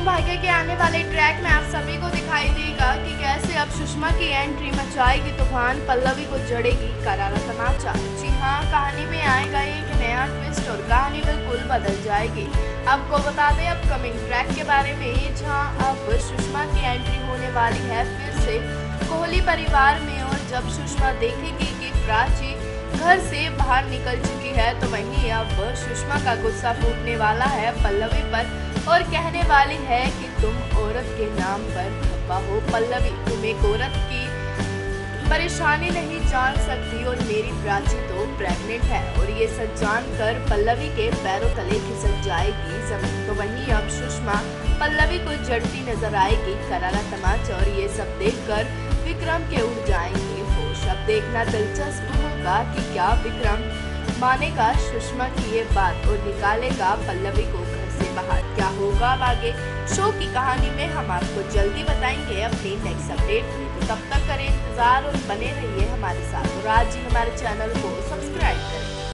भाग्य के आने वाले ट्रैक में आप सभी को दिखाई देगा कि कैसे अब सुषमा की एंट्री मचाएगी तूफान, पल्लवी को जड़ेगी करारा तमाचा। जी हाँ, कहानी में आएगा एक नया ट्विस्ट और कहानी बिल्कुल बदल जाएगी। आपको बता दें अपकमिंग ट्रैक के बारे में, जहां अब सुषमा की एंट्री होने वाली है फिर से कोहली परिवार में। और जब सुषमा देखेगी कि प्राची घर से बाहर निकल चुकी है तो वहीं अब सुषमा का गुस्सा फूटने वाला है पल्लवी पर और कहने वाली है कि तुम औरत के नाम पर धब्बा हो पल्लवी, तुम एक औरत की परेशानी नहीं जान सकती और मेरी प्राची तो प्रेग्नेंट है। और ये सच जानकर पल्लवी के पैरों तले खिसक जाएगी जमीन। तो वहीं अब सुषमा पल्लवी को जड़ती नजर आएगी करारा तमाचा और ये सब देखकर विक्रम के उड़ जाएंगे होश। अब देखना दिलचस्प होगा कि क्या विक्रम मानेगा सुषमा की ये बात और निकालेगा पल्लवी को घर से बाहर। क्या होगा अब आगे शो की कहानी में, हम आपको जल्दी बताएंगे अपनी नेक्स्ट अपडेट में। तो तब तक करें इंतजार और बने रहिए हमारे साथ और आज ही हमारे चैनल को सब्सक्राइब करें।